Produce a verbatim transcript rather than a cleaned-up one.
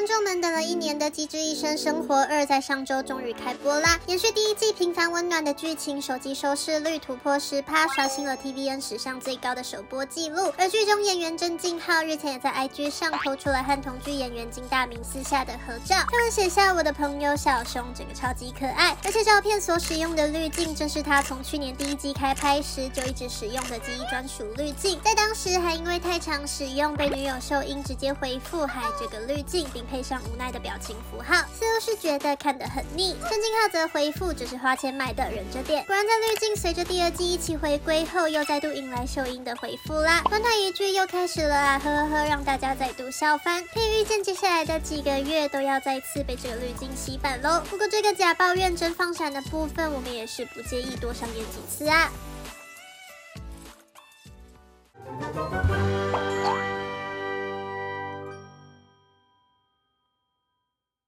观众们等了一年的《机智医生生活二》在上周终于开播啦！延续第一季平凡温暖的剧情，手机收视率突破十趴，刷新了 T V N 史上最高的首播纪录。而剧中演员郑敬浩日前也在 I G 上抛出了和同剧演员金大明私下的合照，他们写下我的朋友小熊，整个超级可爱。而且照片所使用的滤镜，正是他从去年第一季开拍时就一直使用的记忆专属滤镜，在当时还因为太常使用，被女友秀英直接回复还这个滤镜，并配上无奈的表情符号，似乎是觉得看得很腻。郑敬浩则回复只是花钱买的，忍着点。果然在滤镜随着第二季一起回归后，又再度迎来秀英的回复啦。短短一句又开始了啊，呵呵呵，让大家再度笑翻。可以预见接下来的几个月都要再次被这个滤镜洗版喽。不过这个假抱怨真放闪的部分，我们也是不介意多上演几次啊。